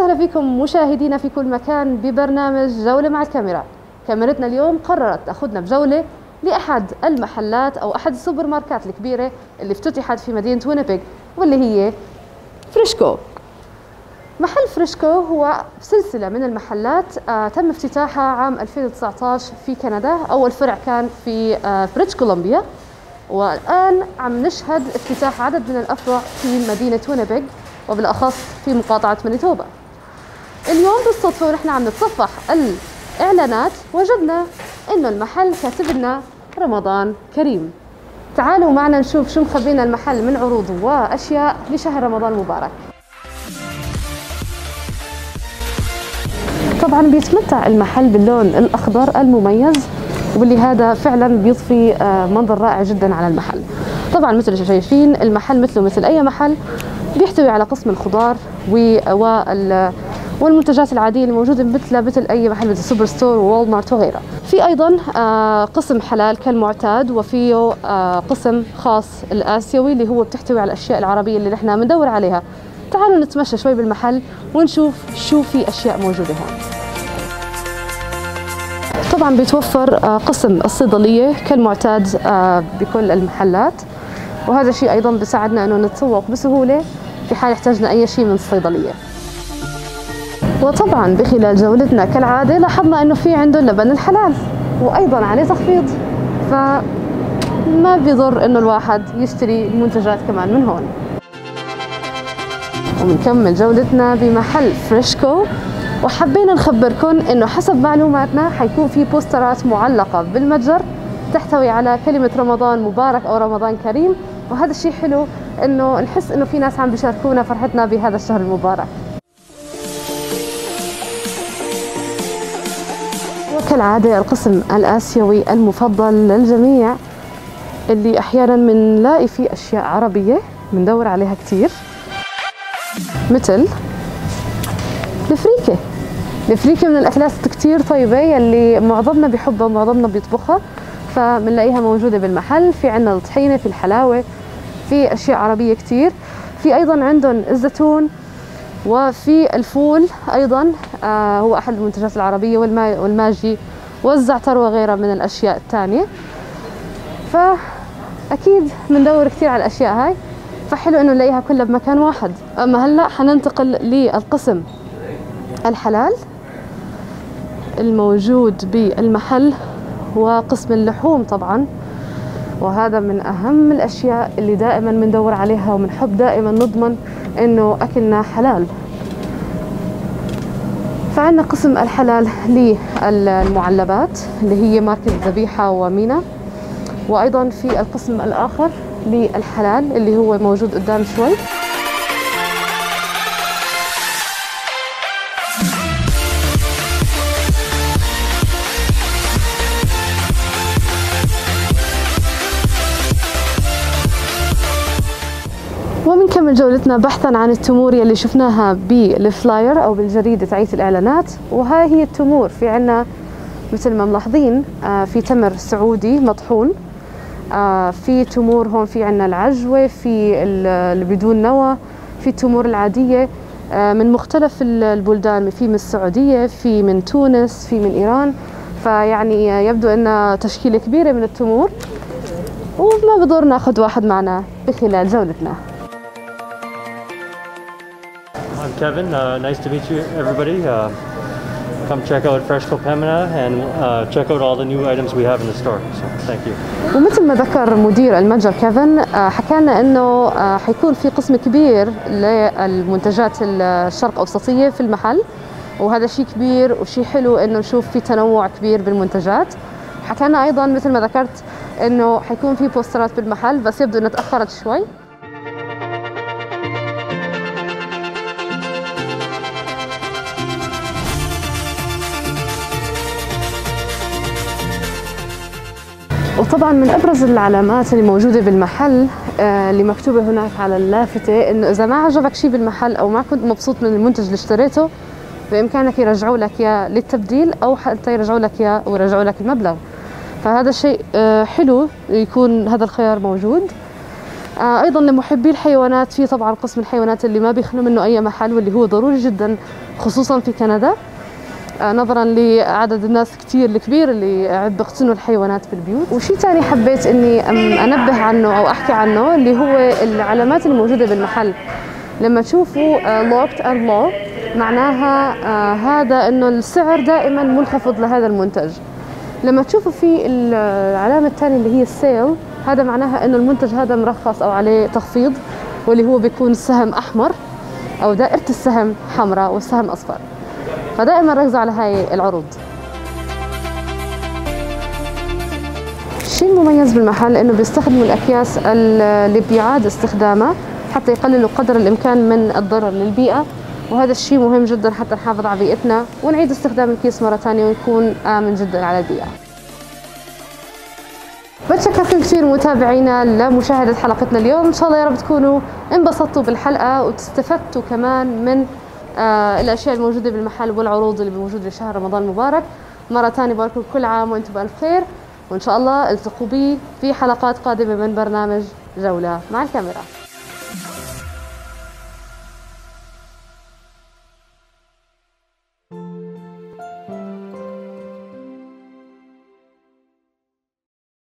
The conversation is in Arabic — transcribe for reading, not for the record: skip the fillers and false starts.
وسهلا فيكم مشاهدينا في كل مكان ببرنامج جولة مع الكاميرا. كاميرتنا اليوم قررت تأخذنا بجولة لأحد المحلات أو أحد السوبر ماركات الكبيرة اللي افتتحت في مدينة وينيبيغ، واللي هي فريشكو. محل فريشكو هو سلسلة من المحلات تم افتتاحها عام 2019 في كندا. أول فرع كان في بريتش كولومبيا، والآن عم نشهد افتتاح عدد من الأفرع في مدينة وينيبيغ، وبالأخص في مقاطعة مانيتوبا. اليوم بالصدفة ونحن عم نتصفح الإعلانات وجدنا إنه المحل كاتب لنا رمضان كريم. تعالوا معنا نشوف شو مخبينا المحل من عروض وأشياء لشهر رمضان المبارك. طبعا بيتمتع المحل باللون الأخضر المميز، واللي هذا فعلا بيضفي منظر رائع جدا على المحل. طبعا مثل ما شايفين المحل مثله مثل أي محل بيحتوي على قسم الخضار والمنتجات العادية اللي موجودة مثل أي محل مثل سوبر ستور ووال مارت وغيرها. في أيضا قسم حلال كالمعتاد، وفيه قسم خاص الآسيوي اللي هو بتحتوي على الأشياء العربية اللي نحن بندور عليها. تعالوا نتمشى شوي بالمحل ونشوف شو في أشياء موجودة هون. طبعا بيتوفر قسم الصيدلية كالمعتاد بكل المحلات، وهذا الشيء أيضا بيساعدنا أنه نتسوق بسهولة في حال احتاجنا أي شيء من الصيدلية. وطبعا بخلال جولتنا كالعادة لاحظنا أنه في عنده اللبن الحلال وأيضا عليه تخفيض، فما بيضر أنه الواحد يشتري المنتجات كمان من هون. وبنكمل جولتنا بمحل فريشكو، وحبينا نخبركم انه حسب معلوماتنا حيكون في بوسترات معلقة بالمتجر تحتوي على كلمة رمضان مبارك او رمضان كريم، وهذا الشيء حلو انه نحس انه في ناس عم بيشاركونا فرحتنا بهذا الشهر المبارك. وكالعادة القسم الآسيوي المفضل للجميع، اللي احيانا بنلاقي فيه اشياء عربية بندور عليها كثير، مثل الفريكة. الفريكة من الأكلات كتير طيبة يلي معظمنا بيحبها ومعظمنا بيطبخها، فبنلاقيها موجودة بالمحل. في عنا الطحينة، في الحلاوة، في أشياء عربية كتير. في أيضا عندهم الزيتون، وفي الفول أيضا هو أحد المنتجات العربية، والماجي والزعتر وغيرها من الأشياء الثانية. فأكيد بندور كتير على الأشياء هاي، فحلو إنه نلاقيها كلها بمكان واحد. أما هلأ حننتقل للقسم الحلال الموجود بالمحل، وقسم اللحوم طبعا، وهذا من أهم الأشياء اللي دائما بندور عليها وبنحب دائما نضمن إنه أكلنا حلال. فعندنا قسم الحلال للمعلبات اللي هي ماركة ذبيحة ومينا، وأيضا في القسم الآخر للحلال اللي هو موجود قدام شوي. وبنكمل جولتنا بحثا عن التمور يلي شفناها بالفلاير او بالجريده تاعية الاعلانات. وهاي هي التمور. في عنا مثل ما ملاحظين في تمر سعودي مطحون، في تمور هون، في عنا العجوه، في اللي بدون نوى، في التمور العاديه من مختلف البلدان، في من السعوديه، في من تونس، في من ايران. فيعني يبدو ان تشكيله كبيره من التمور، وما بضر ناخذ واحد معنا بخلال جولتنا. I'm Kevin. Nice to meet you, everybody. Come check out Freshco Pembina and check out all the new items we have in the store. So, thank you. ومثل ما ذكر مدير المتجر كيفن، حكى لنا انه حيكون في قسم كبير للمنتجات الشرق اوسطيه في المحل، وهذا شيء كبير وشيء حلو انه نشوف في تنوع كبير بالمنتجات. حكى لنا ايضا مثل ما ذكرت انه حيكون في بوسترات بالمحل، بس يبدو انها تاخرت شوي. وطبعا من ابرز العلامات اللي موجوده بالمحل اللي مكتوبه هناك على اللافتة، انه اذا ما عجبك شيء بالمحل او ما كنت مبسوط من المنتج اللي اشتريته، بامكانك يرجعوا لك اياه للتبديل، او حتى يرجعوا لك اياه ويرجعوا لك المبلغ. فهذا الشيء حلو يكون هذا الخيار موجود. ايضا لمحبي الحيوانات، في طبعا قسم الحيوانات اللي ما بيخلو منه اي محل، واللي هو ضروري جدا خصوصا في كندا، نظرا لعدد الناس كتير الكبير اللي بيقتنوا الحيوانات في البيوت. وشيء ثاني حبيت اني انبه عنه او احكي عنه اللي هو العلامات الموجوده بالمحل. لما تشوفوا locked and low معناها هذا انه السعر دائما منخفض لهذا المنتج. لما تشوفوا في العلامه الثانيه اللي هي السيل، هذا معناها انه المنتج هذا مرخص او عليه تخفيض، واللي هو بيكون السهم احمر او دائره السهم حمراء والسهم اصفر. فدائما ركزوا على هاي العروض. الشيء المميز بالمحل انه بيستخدموا الاكياس اللي بيعاد استخدامها حتى يقللوا قدر الامكان من الضرر للبيئه، وهذا الشيء مهم جدا حتى نحافظ على بيئتنا ونعيد استخدام الكيس مره ثانيه ويكون امن جدا على البيئه. بتشكركم كثير متابعينا لمشاهده حلقتنا اليوم. ان شاء الله يا رب تكونوا انبسطتوا بالحلقه وتستفدتوا كمان من الاشياء الموجوده بالمحل والعروض اللي موجوده لشهر رمضان المبارك. مره ثانيه بقول لكم كل عام وانتم بالف خير، وان شاء الله التقوا بي في حلقات قادمه من برنامج جوله مع الكاميرا.